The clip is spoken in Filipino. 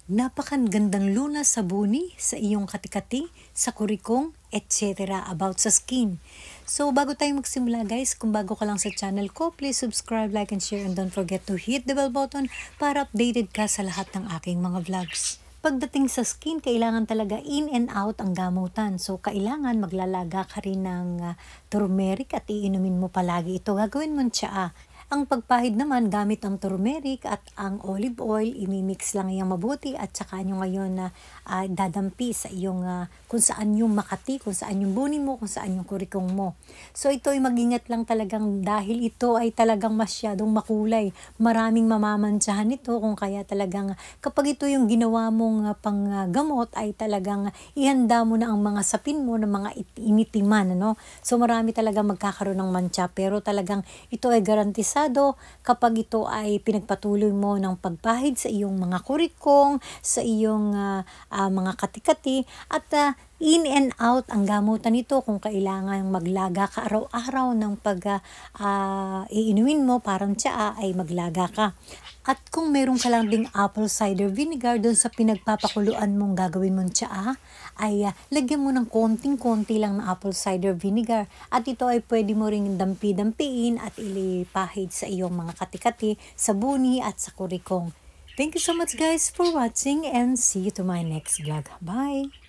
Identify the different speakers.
Speaker 1: Napakagandang lunas sa buni, sa iyong katikati, sa kurikong, etc. about sa skin. So, bago tayo magsimula guys, kung bago ka lang sa channel ko, please subscribe, like, and share, and don't forget to hit the bell button para updated ka sa lahat ng aking mga vlogs. Pagdating sa skin, kailangan talaga in and out ang gamutan. So, kailangan maglalaga ka rin ng turmeric at iinumin mo palagi ito. Gagawin mo tsaa. Ang pagpahid naman, gamit ang turmeric at ang olive oil, imimix lang yung mabuti at saka nyo ngayon na dadampi sa iyong kung saan yung makati, kung saan yung buni mo, kung saan yung kurikong mo. So ito ay mag-ingat lang talagang dahil ito ay talagang masyadong makulay. Maraming mamamantsahan ito kung kaya talagang kapag ito yung ginawa mong panggamot ay talagang ihanda mo na ang mga sapin mo ng mga initiman. Ano? So marami talagang magkakaroon ng mantsa pero talagang ito ay garantisado kapag ito ay pinagpatuloy mo ng pagpahid sa iyong mga kurikong, sa iyong mga katikati at in and out ang gamutan nito kung kailangan maglaga ka araw-araw ng iinumin mo parang tsaa ay maglaga ka. At kung meron ka lang ding apple cider vinegar doon sa pinagpapakuluan mong gagawin mong tsaa, ay lagyan mo ng konting-konti lang na apple cider vinegar. At ito ay pwede mo ring dampi-dampiin at ilipahid sa iyong mga katikati, sa buni at sa kurikong. Thank you so much guys for watching and see you to my next vlog. Bye!